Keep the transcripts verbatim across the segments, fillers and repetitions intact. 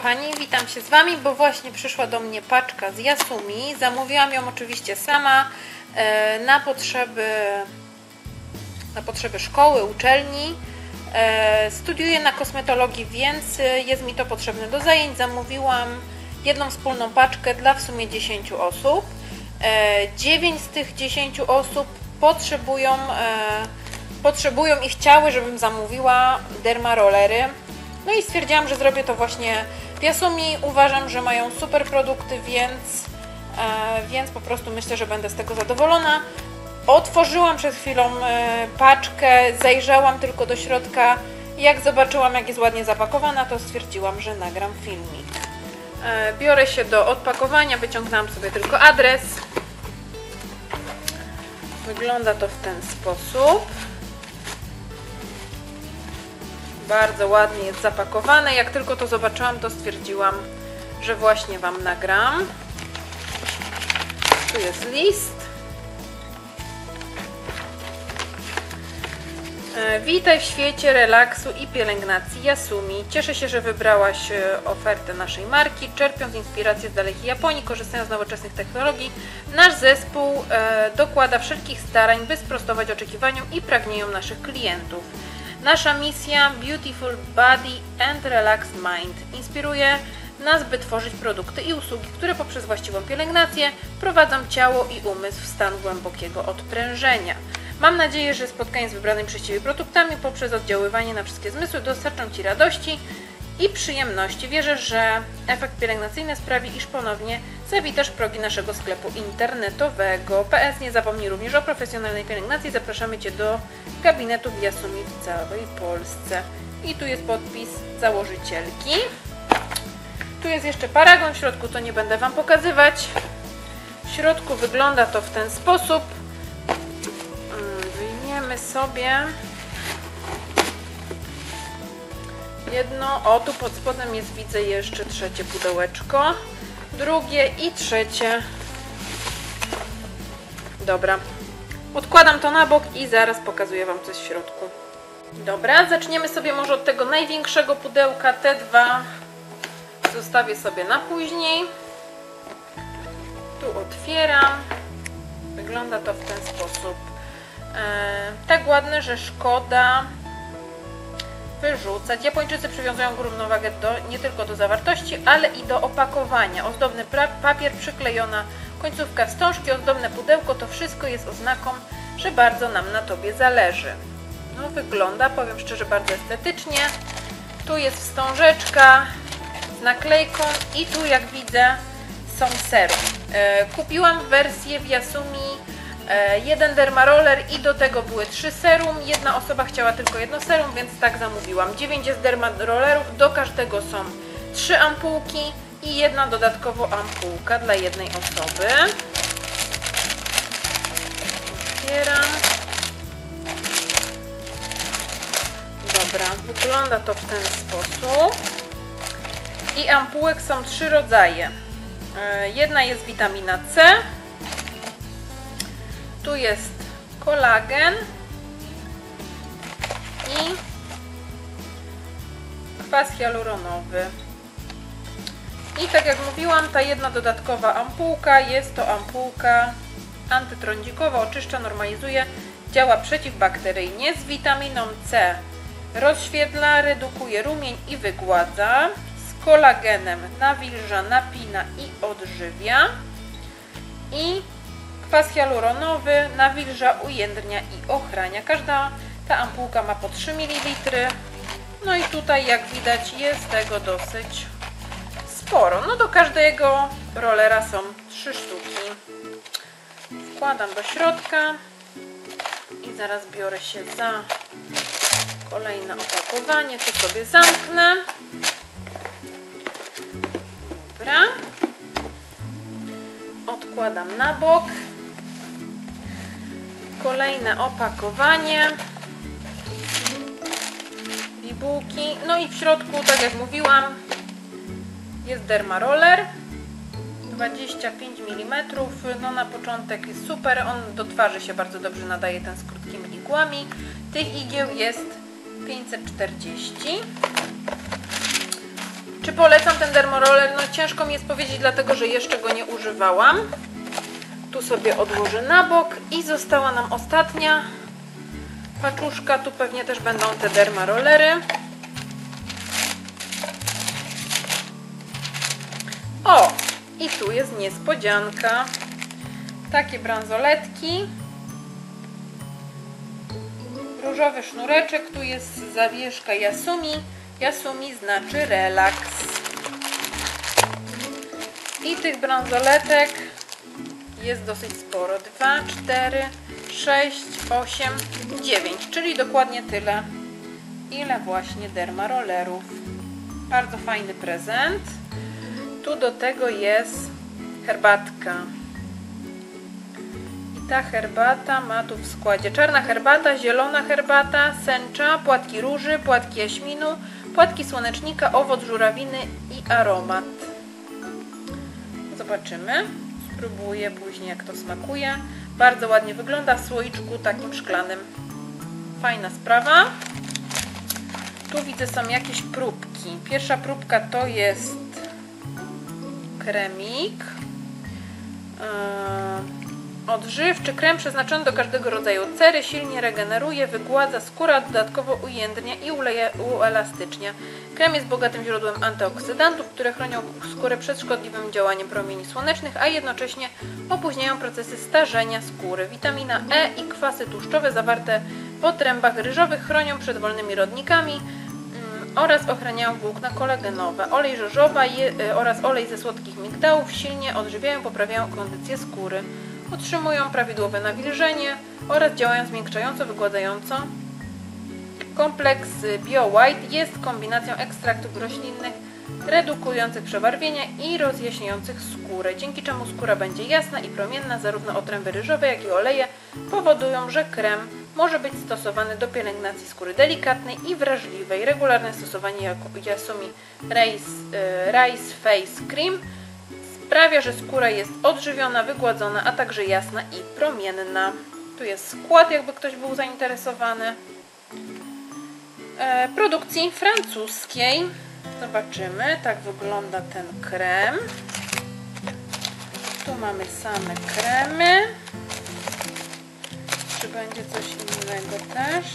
kochani, witam się z Wami, bo właśnie przyszła do mnie paczka z Yasumi. Zamówiłam ją oczywiście sama e, na potrzeby na potrzeby szkoły, uczelni. E, studiuję na kosmetologii, więc jest mi to potrzebne do zajęć. Zamówiłam jedną wspólną paczkę dla w sumie dziesięciu osób. E, dziewięć z tych dziesięciu osób potrzebują, e, potrzebują i chciały, żebym zamówiła dermarolery. No i stwierdziłam, że zrobię to właśnie w Yasumi. Uważam, że mają super produkty, więc, e, więc po prostu myślę, że będę z tego zadowolona. Otworzyłam przed chwilą e, paczkę, zajrzałam tylko do środka. Jak zobaczyłam, jak jest ładnie zapakowana, to stwierdziłam, że nagram filmik. E, biorę się do odpakowania, wyciągnęłam sobie tylko adres. Wygląda to w ten sposób. Bardzo ładnie jest zapakowane. Jak tylko to zobaczyłam, to stwierdziłam, że właśnie Wam nagram. Tu jest list. Witaj w świecie relaksu i pielęgnacji Yasumi. Cieszę się, że wybrałaś ofertę naszej marki. Czerpiąc inspirację z dalekiej Japonii, korzystając z nowoczesnych technologii, nasz zespół e, dokłada wszelkich starań, by sprostować oczekiwaniom i pragnieniom naszych klientów. Nasza misja Beautiful Body and Relaxed Mind inspiruje nas, by tworzyć produkty i usługi, które poprzez właściwą pielęgnację prowadzą ciało i umysł w stan głębokiego odprężenia. Mam nadzieję, że spotkanie z wybranymi przez Ciebie produktami poprzez oddziaływanie na wszystkie zmysły dostarczą Ci radości i przyjemności. Wierzę, że efekt pielęgnacyjny sprawi, iż ponownie zawitasz progi naszego sklepu internetowego. P S. Nie zapomnij również o profesjonalnej pielęgnacji. Zapraszamy Cię do gabinetu w Yasumi w całej Polsce. I tu jest podpis założycielki. Tu jest jeszcze paragon, w środku to nie będę Wam pokazywać. W środku wygląda to w ten sposób. Wyjmiemy sobie jedno, o tu pod spodem jest, widzę jeszcze trzecie pudełeczko, drugie i trzecie. Dobra, odkładam to na bok i zaraz pokazuję Wam coś w środku. Dobra, zaczniemy sobie może od tego największego pudełka, te dwa zostawię sobie na później. Tu otwieram, wygląda to w ten sposób. E, tak ładne, że szkoda wyrzucać. Japończycy przywiązują równowagę do, nie tylko do zawartości, ale i do opakowania. Ozdobny papier, przyklejona końcówka wstążki, ozdobne pudełko, to wszystko jest oznaką, że bardzo nam na Tobie zależy. No wygląda, powiem szczerze, bardzo estetycznie. Tu jest wstążeczka z naklejką i tu, jak widzę, są serum. E, kupiłam wersję w Yasumi e, jeden dermaroller i do tego były trzy serum. Jedna osoba chciała tylko jedno serum, więc tak zamówiłam. dziewięć jest dermarollerów, do każdego są trzy ampułki i jedna dodatkowo ampułka dla jednej osoby. Otwieram. Dobra, wygląda to w ten sposób. I ampułek są trzy rodzaje. Jedna jest witamina C, tu jest kolagen i kwas hialuronowy. I tak jak mówiłam, ta jedna dodatkowa ampułka jest to ampułka antytrądzikowa, oczyszcza, normalizuje, działa przeciwbakteryjnie, z witaminą C rozświetla, redukuje rumień i wygładza. Kolagenem nawilża, napina i odżywia. I kwas hialuronowy nawilża, ujędrnia i ochrania. Każda ta ampułka ma po trzy mililitry. No i tutaj, jak widać, jest tego dosyć sporo. No do każdego rollera są trzy sztuki. Wkładam do środka i zaraz biorę się za kolejne opakowanie. Tu sobie zamknę. Dobra. Odkładam na bok. Kolejne opakowanie. Bibułki. No i w środku, tak jak mówiłam, jest dermaroller. dwadzieścia pięć milimetrów. No na początek jest super. On do twarzy się bardzo dobrze nadaje, ten z krótkimi igłami. Tych igieł jest pięćset czterdzieści. Czy polecam ten dermoroller? No ciężko mi jest powiedzieć, dlatego że jeszcze go nie używałam. Tu sobie odłożę na bok i została nam ostatnia paczuszka. Tu pewnie też będą te dermarollery. O! I tu jest niespodzianka. Takie bransoletki. Różowy sznureczek. Tu jest zawieszka Yasumi. Yasumi znaczy relaks. I tych bransoletek jest dosyć sporo. dwa, cztery, sześć, osiem, dziewięć. Czyli dokładnie tyle, ile właśnie dermarollerów. Bardzo fajny prezent. Tu do tego jest herbatka. I ta herbata ma tu w składzie czarna herbata, zielona herbata, sęcza, płatki róży, płatki jaśminu, płatki słonecznika, owoc żurawiny i aromat. Zobaczymy. Spróbuję później, jak to smakuje. Bardzo ładnie wygląda w słoiczku takim szklanym. Fajna sprawa. Tu widzę, są jakieś próbki. Pierwsza próbka to jest kremik. Yy, odżywczy krem przeznaczony do każdego rodzaju cery. Silnie regeneruje, wygładza skórę, dodatkowo ujędrnia i uleje, uelastycznia. Krem jest bogatym źródłem antyoksydantów, które chronią skórę przed szkodliwym działaniem promieni słonecznych, a jednocześnie opóźniają procesy starzenia skóry. Witamina E i kwasy tłuszczowe zawarte w otrębach ryżowych chronią przed wolnymi rodnikami mm, oraz ochraniają włókna kolagenowe. Olej żożowa je, oraz olej ze słodkich migdałów silnie odżywiają, poprawiają kondycję skóry. Utrzymują prawidłowe nawilżenie oraz działają zmiękczająco, wygładzająco. Kompleks Bio White jest kombinacją ekstraktów roślinnych redukujących przebarwienia i rozjaśniających skórę, dzięki czemu skóra będzie jasna i promienna. Zarówno otręby ryżowe, jak i oleje powodują, że krem może być stosowany do pielęgnacji skóry delikatnej i wrażliwej. Regularne stosowanie Yasumi Rice, Rice Face Cream sprawia, że skóra jest odżywiona, wygładzona, a także jasna i promienna. Tu jest skład, jakby ktoś był zainteresowany. E, produkcji francuskiej. Zobaczymy, tak wygląda ten krem. Tu mamy same kremy. Czy będzie coś innego też?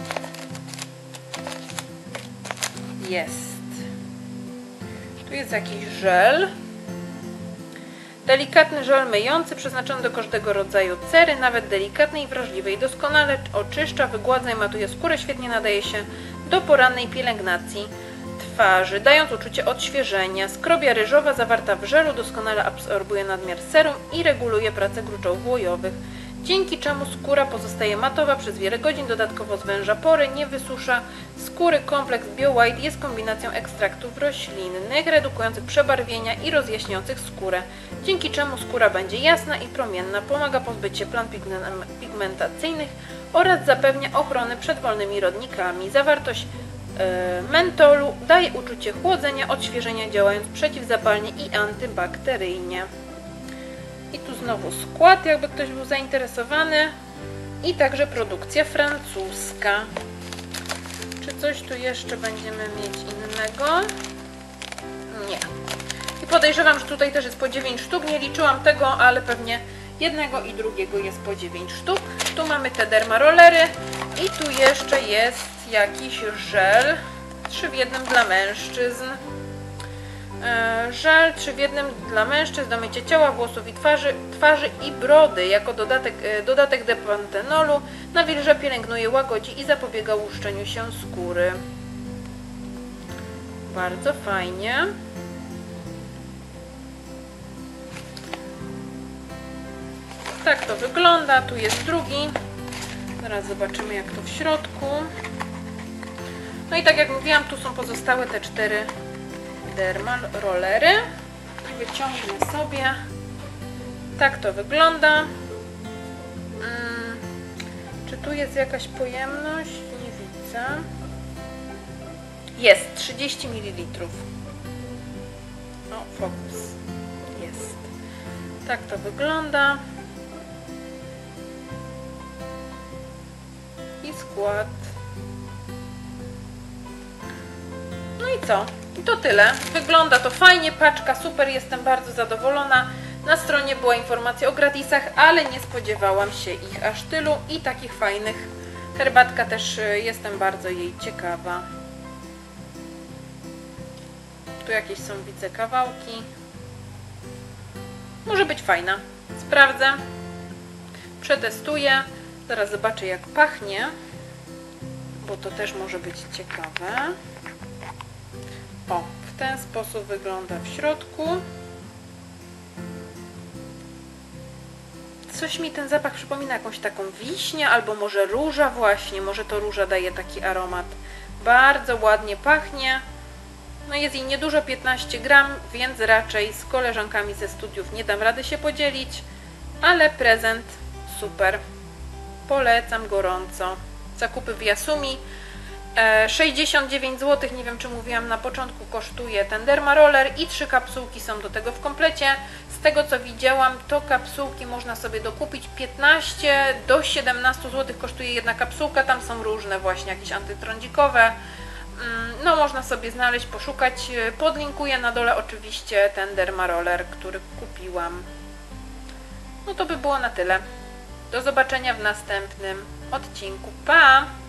Jest. Tu jest jakiś żel. Delikatny żel myjący, przeznaczony do każdego rodzaju cery, nawet delikatnej i wrażliwej. Doskonale oczyszcza, wygładza i matuje skórę, świetnie nadaje się do porannej pielęgnacji twarzy, dając uczucie odświeżenia. Skrobia ryżowa zawarta w żelu doskonale absorbuje nadmiar serum i reguluje pracę gruczołów łojowych, dzięki czemu skóra pozostaje matowa przez wiele godzin, dodatkowo zwęża pory, nie wysusza skóry. Kompleks Bio White jest kombinacją ekstraktów roślinnych redukujących przebarwienia i rozjaśniających skórę, dzięki czemu skóra będzie jasna i promienna, pomaga pozbyć się plam pigmentacyjnych oraz zapewnia ochronę przed wolnymi rodnikami. Zawartość yy, mentolu daje uczucie chłodzenia, odświeżenia, działając przeciwzapalnie i antybakteryjnie. I tu znowu skład, jakby ktoś był zainteresowany. I także produkcja francuska. Czy coś tu jeszcze będziemy mieć innego? Nie. I podejrzewam, że tutaj też jest po dziewięć sztuk. Nie liczyłam tego, ale pewnie jednego i drugiego jest po dziewięć sztuk. Tu mamy te dermarollery. I tu jeszcze jest jakiś żel. trzy w jednym dla mężczyzn. Żel trzy w jednym dla mężczyzn do mycia ciała, włosów i twarzy, twarzy i brody. Jako dodatek, dodatek do pantenolu nawilża, pielęgnuje, łagodzi i zapobiega łuszczeniu się skóry. Bardzo fajnie. Tak to wygląda. Tu jest drugi. Zaraz zobaczymy, jak to w środku. No i tak jak mówiłam, tu są pozostałe te cztery dermarollery. Wyciągnę sobie. Tak to wygląda. Hmm. Czy tu jest jakaś pojemność? Nie widzę. Jest trzydzieści mililitrów. O, fokus. Jest. Tak to wygląda. I skład. No i co? I to tyle. Wygląda to fajnie, paczka super, jestem bardzo zadowolona. Na stronie była informacja o gratisach, ale nie spodziewałam się ich aż tylu i takich fajnych. Herbatka też jestem bardzo jej ciekawa. Tu jakieś są, widzę, kawałki. Może być fajna. Sprawdzę. Przetestuję. Zaraz zobaczę, jak pachnie, bo to też może być ciekawe. O, w ten sposób wygląda w środku. Coś mi ten zapach przypomina jakąś taką wiśnię, albo może róża właśnie. Może to róża daje taki aromat. Bardzo ładnie pachnie. No jest jej niedużo, piętnaście gram, więc raczej z koleżankami ze studiów nie dam rady się podzielić, ale prezent super. Polecam gorąco. Zakupy w Yasumi. sześćdziesiąt dziewięć złotych, nie wiem czy mówiłam na początku, kosztuje ten Derma Roller i trzy kapsułki są do tego w komplecie. Z tego co widziałam, to kapsułki można sobie dokupić, piętnaście do siedemnastu złotych kosztuje jedna kapsułka, tam są różne właśnie jakieś antytrądzikowe. No można sobie znaleźć, poszukać. Podlinkuję na dole oczywiście ten Derma Roller, który kupiłam. No to by było na tyle. Do zobaczenia w następnym odcinku. Pa!